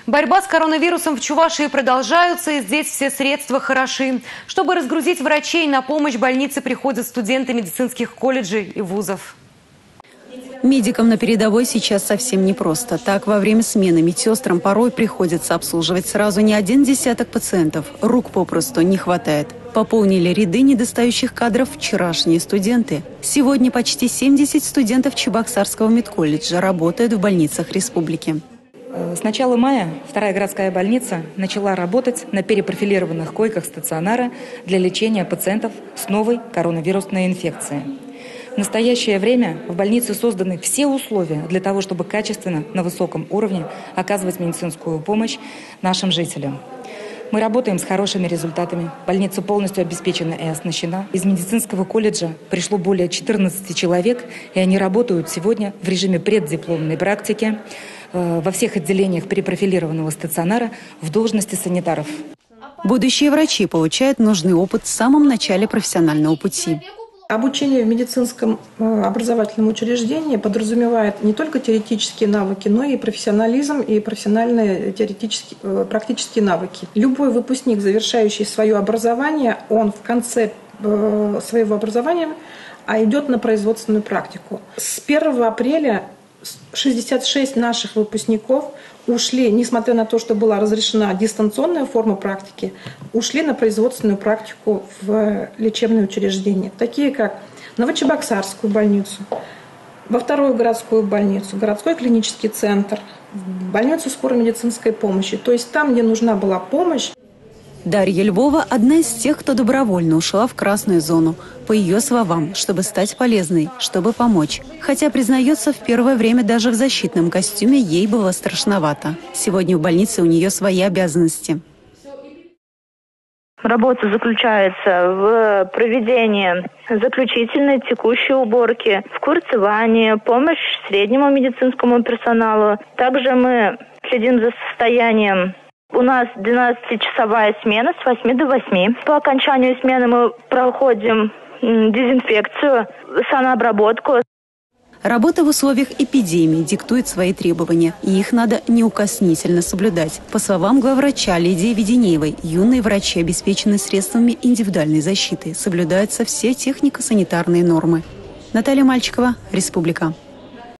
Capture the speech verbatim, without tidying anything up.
Борьба с коронавирусом в Чувашии продолжается, и здесь все средства хороши. Чтобы разгрузить врачей, на помощь больнице приходят студенты медицинских колледжей и вузов. Медикам на передовой сейчас совсем непросто. Так, во время смены медсестрам порой приходится обслуживать сразу не один десяток пациентов. Рук попросту не хватает. Пополнили ряды недостающих кадров вчерашние студенты. Сегодня почти семьдесят студентов Чебоксарского медколледжа работают в больницах республики. С начала мая вторая городская больница начала работать на перепрофилированных койках стационара для лечения пациентов с новой коронавирусной инфекцией. В настоящее время в больнице созданы все условия для того, чтобы качественно, на высоком уровне оказывать медицинскую помощь нашим жителям. Мы работаем с хорошими результатами. Больница полностью обеспечена и оснащена. Из медицинского колледжа пришло более четырнадцати человек, и они работают сегодня в режиме преддипломной практики э, во всех отделениях перепрофилированного стационара в должности санитаров. Будущие врачи получают нужный опыт в самом начале профессионального пути. Обучение в медицинском образовательном учреждении подразумевает не только теоретические навыки, но и профессионализм и профессиональные теоретические, практические навыки. Любой выпускник, завершающий свое образование, он в конце своего образования идет на производственную практику. С первого апреля шестьдесят шесть наших выпускников ушли, несмотря на то, что была разрешена дистанционная форма практики, ушли на производственную практику в лечебные учреждения, такие как Новочебоксарскую больницу, во вторую городскую больницу, городской клинический центр, больницу скорой медицинской помощи. То есть там, где нужна была помощь. Дарья Львова – одна из тех, кто добровольно ушла в красную зону. По ее словам, чтобы стать полезной, чтобы помочь. Хотя, признается, в первое время даже в защитном костюме ей было страшновато. Сегодня в больнице у нее свои обязанности. Работа заключается в проведении заключительной текущей уборки, в курсовании, помощь среднему медицинскому персоналу. Также мы следим за состоянием. У нас двенадцатичасовая смена с восьми до восьми. По окончанию смены мы проходим дезинфекцию, санобработку. Работа в условиях эпидемии диктует свои требования, и их надо неукоснительно соблюдать. По словам главврача Лидии Веденеевой, юные врачи обеспечены средствами индивидуальной защиты. Соблюдаются все технико-санитарные нормы. Наталья Мальчикова, Республика.